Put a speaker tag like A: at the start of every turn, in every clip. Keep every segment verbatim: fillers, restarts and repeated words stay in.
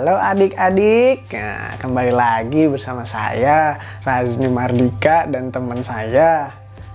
A: Halo adik-adik, nah, kembali lagi bersama saya Razni Mardika dan teman saya.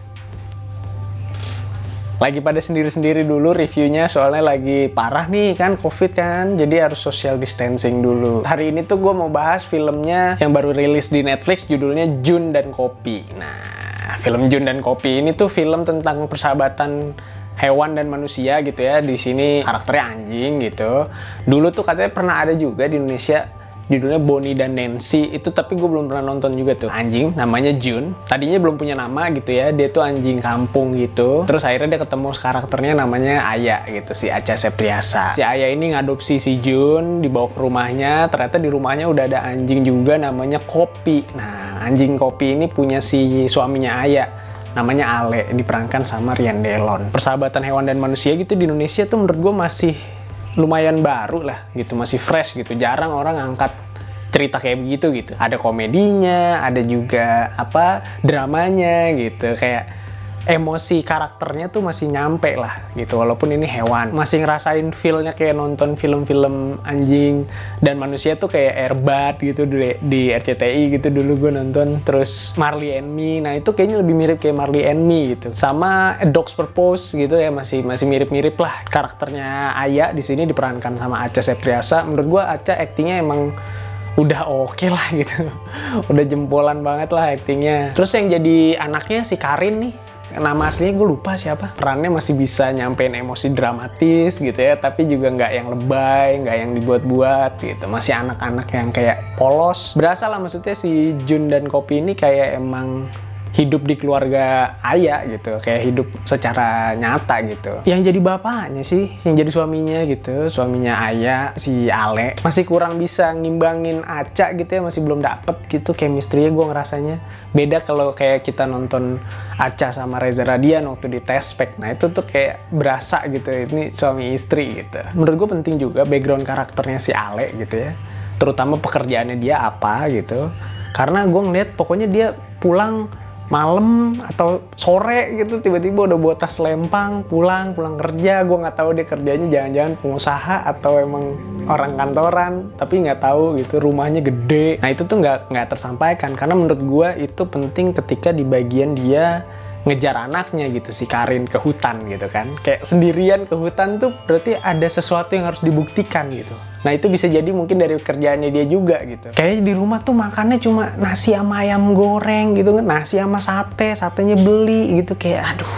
A: Lagi pada sendiri-sendiri dulu reviewnya, soalnya lagi parah nih kan covid kan, jadi harus social distancing dulu. Hari ini tuh gue mau bahas filmnya yang baru rilis di Netflix, judulnya Jun dan Kopi. Nah, film Jun dan Kopi ini tuh film tentang persahabatan hewan dan manusia gitu ya. Di sini karakternya anjing gitu. Dulu tuh katanya pernah ada juga di Indonesia, judulnya Bonnie dan Nancy itu, tapi gue belum pernah nonton juga tuh. Anjing namanya Jun, tadinya belum punya nama gitu ya, dia tuh anjing kampung gitu. Terus akhirnya dia ketemu karakternya namanya Aya gitu, si Acha Septriasa. Si Aya ini ngadopsi si Jun, dibawa ke rumahnya. Ternyata di rumahnya udah ada anjing juga namanya Kopi. Nah, anjing Kopi ini punya si suaminya Aya, namanya Ale, diperankan sama Rian Delon. Persahabatan hewan dan manusia gitu di Indonesia tuh menurut gue masih lumayan baru lah gitu, masih fresh gitu. Jarang orang angkat cerita kayak begitu gitu. Ada komedinya, ada juga apa dramanya gitu, kayak emosi karakternya tuh masih nyampe lah gitu, walaupun ini hewan. Masih ngerasain feel-nya kayak nonton film-film anjing dan manusia tuh kayak Airbat gitu di, di R C T I gitu dulu gue nonton. Terus Marley and Me, nah itu kayaknya lebih mirip kayak Marley and Me gitu. Sama A Dog's Purpose gitu ya, masih masih mirip-mirip lah. Karakternya Aya di sini diperankan sama Acha Septriasa. Menurut gue Acha aktingnya emang udah oke okay lah gitu. Udah jempolan banget lah aktingnya. Terus yang jadi anaknya si Karin nih, nama aslinya gue lupa siapa. Perannya masih bisa nyampein emosi dramatis gitu ya, tapi juga nggak yang lebay, nggak yang dibuat-buat gitu. Masih anak-anak yang kayak polos. Berasa lah maksudnya si Jun dan Kopi ini kayak emang hidup di keluarga Aya gitu, kayak hidup secara nyata gitu. Yang jadi bapaknya sih, yang jadi suaminya gitu, suaminya Aya, si Ale, masih kurang bisa ngimbangin Acha gitu ya, masih belum dapet gitu chemistry-nya gue ngerasanya. Beda kalau kayak kita nonton Acha sama Reza Radian waktu di Tespek, nah itu tuh kayak berasa gitu, ini suami istri gitu. Menurut gue penting juga background karakternya si Ale gitu ya, terutama pekerjaannya dia apa gitu. Karena gue ngeliat pokoknya dia pulang malam atau sore gitu, tiba-tiba udah bawa tas lempang pulang pulang kerja. Gue nggak tahu dia kerjanya jangan-jangan pengusaha atau emang orang kantoran, tapi nggak tahu gitu. Rumahnya gede, nah itu tuh nggak nggak tersampaikan. Karena menurut gue itu penting ketika di bagian dia ngejar anaknya gitu, si Karin ke hutan gitu kan, kayak sendirian ke hutan tuh berarti ada sesuatu yang harus dibuktikan gitu. Nah itu bisa jadi mungkin dari kerjaannya dia juga gitu. Kayaknya di rumah tuh makannya cuma nasi sama ayam goreng gitu kan, nasi sama sate, satenya beli gitu, kayak aduh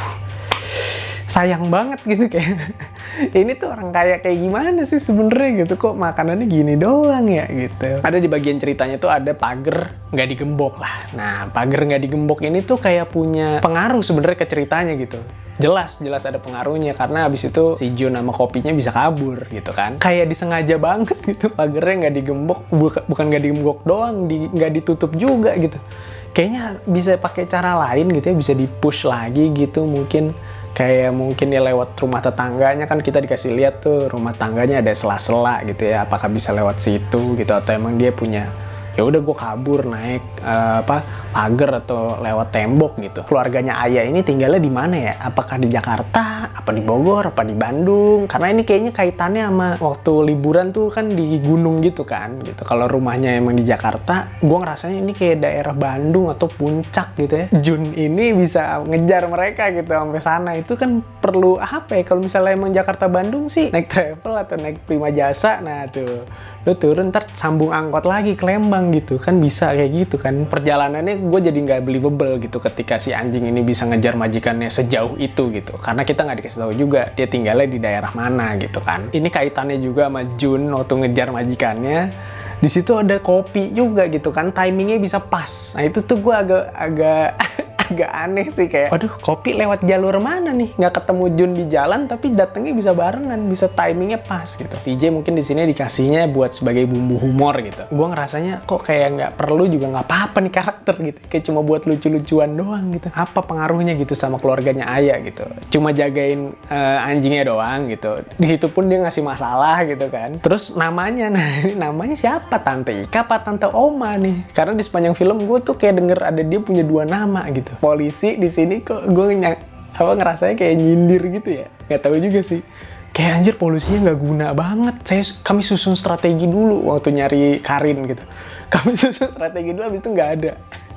A: sayang banget gitu. Kayak ini tuh orang kaya kayak gimana sih sebenarnya gitu, kok makanannya gini doang ya gitu. Ada di bagian ceritanya tuh ada pagar nggak digembok lah. Nah pagar nggak digembok ini tuh kayak punya pengaruh sebenarnya ke ceritanya gitu. Jelas, jelas ada pengaruhnya, karena abis itu si Jun sama Kopinya bisa kabur gitu kan. Kayak disengaja banget gitu, pagarnya nggak digembok, buka, bukan nggak digembok doang, di, nggak ditutup juga gitu. Kayaknya bisa pakai cara lain gitu ya, bisa di-push lagi gitu mungkin. Kayak mungkin dia lewat rumah tetangganya kan, kita dikasih lihat tuh rumah tangganya ada sela-sela gitu ya, apakah bisa lewat situ gitu, atau emang dia punya ya udah gue kabur naik uh, apa pagar atau lewat tembok gitu. Keluarganya Aya ini tinggalnya di mana ya? Apakah di Jakarta, apa di Bogor, apa di Bandung? Karena ini kayaknya kaitannya sama waktu liburan tuh kan di gunung gitu kan gitu. Kalau rumahnya emang di Jakarta, gue ngerasanya ini kayak daerah Bandung atau Puncak gitu ya. Jun ini bisa ngejar mereka gitu sampai sana. Itu kan perlu apa ya? Kalau misalnya emang Jakarta Bandung sih naik travel atau naik Prima Jasa, nah tuh lu turun ntar sambung angkot lagi ke Lembang gitu kan, bisa kayak gitu kan. Perjalanannya gue jadi nggak believable gitu ketika si anjing ini bisa ngejar majikannya sejauh itu gitu, karena kita nggak dikasih tahu juga dia tinggalnya di daerah mana gitu kan. Ini kaitannya juga sama Jun waktu ngejar majikannya. Di situ ada Kopi juga gitu kan, timingnya bisa pas. Nah itu tuh gue agak agak agak aneh sih, kayak waduh Kopi lewat jalur mana nih, nggak ketemu Jun di jalan tapi datangnya bisa barengan, bisa timingnya pas gitu. T J mungkin di sini dikasihnya buat sebagai bumbu humor gitu. Gue ngerasanya kok kayak nggak perlu juga, nggak apa-apa nih karakter gitu, kayak cuma buat lucu-lucuan doang gitu. Apa pengaruhnya gitu sama keluarganya Aya gitu, cuma jagain uh, anjingnya doang gitu. Di situ pun dia ngasih masalah gitu kan. Terus namanya, nah ini namanya siapa, Tante Ika apa Tante Oma nih? Karena di sepanjang film gue tuh kayak denger ada dia punya dua nama gitu. Polisi di sini kok gue nyak apa ngerasanya kayak nyindir gitu ya, nggak tahu juga sih. kayak anjir polusinya nggak guna banget. Saya kami susun strategi dulu waktu nyari Karin gitu. Kami susun strategi dulu, habis itu nggak ada.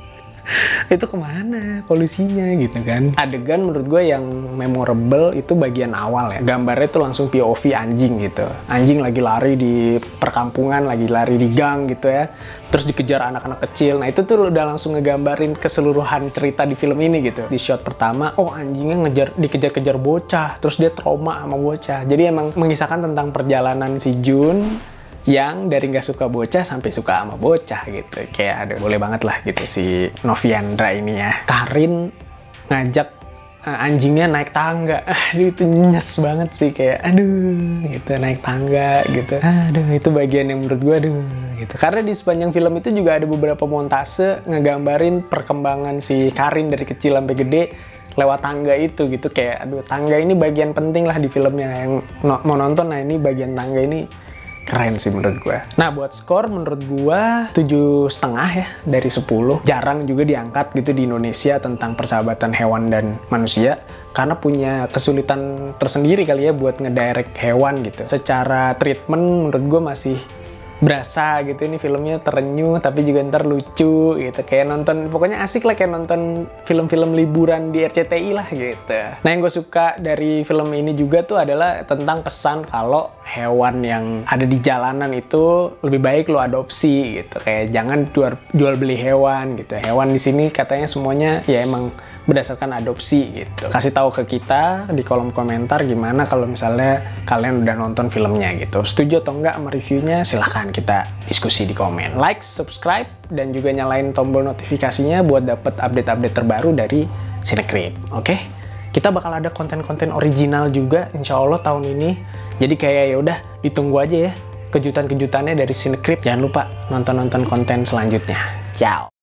A: Itu kemana polusinya gitu kan. Adegan menurut gue yang memorable itu bagian awal ya, gambarnya tuh langsung P O V anjing gitu, anjing lagi lari di perkampungan, lagi lari di gang gitu ya, terus dikejar anak-anak kecil. Nah itu tuh udah langsung ngegambarin keseluruhan cerita di film ini gitu. Di shot pertama, oh anjingnya ngejar, dikejar-kejar bocah, terus dia trauma sama bocah. Jadi emang mengisahkan tentang perjalanan si Jun yang dari nggak suka bocah sampai suka sama bocah gitu. Kayak aduh, boleh banget lah gitu si Noviandra ini ya. Karin ngajak uh, anjingnya naik tangga. Aduh itu nyes banget sih, kayak aduh gitu, naik tangga gitu. Aduh itu bagian yang menurut gue aduh gitu. Karena di sepanjang film itu juga ada beberapa montase ngegambarin perkembangan si Karin dari kecil sampai gede lewat tangga itu gitu. Kayak aduh, tangga ini bagian penting lah di filmnya. Yang no mau nonton, nah ini bagian tangga ini keren sih menurut gue. Nah buat skor menurut gue tujuh setengah ya dari sepuluh. Jarang juga diangkat gitu di Indonesia tentang persahabatan hewan dan manusia, karena punya kesulitan tersendiri kali ya buat ngedirect hewan gitu. Secara treatment menurut gue masih berasa gitu, ini filmnya terenyuh tapi juga ntar lucu gitu, kayak nonton, pokoknya asik lah kayak nonton film-film liburan di R C T I lah gitu. Nah yang gue suka dari film ini juga tuh adalah tentang pesan kalau hewan yang ada di jalanan itu lebih baik lo adopsi gitu, kayak jangan jual, jual beli hewan gitu. Hewan di sini katanya semuanya ya emang berdasarkan adopsi gitu. Kasih tahu ke kita di kolom komentar gimana kalau misalnya kalian udah nonton filmnya gitu. Setuju atau enggak sama reviewnya? Silahkan kita diskusi di komen. Like, subscribe, dan juga nyalain tombol notifikasinya buat dapet update-update terbaru dari Cinecrip. Oke? Kita bakal ada konten-konten original juga insya Allah tahun ini. Jadi kayak ya udah ditunggu aja ya kejutan-kejutannya dari Cinecrip. Jangan lupa nonton-nonton konten selanjutnya. Ciao.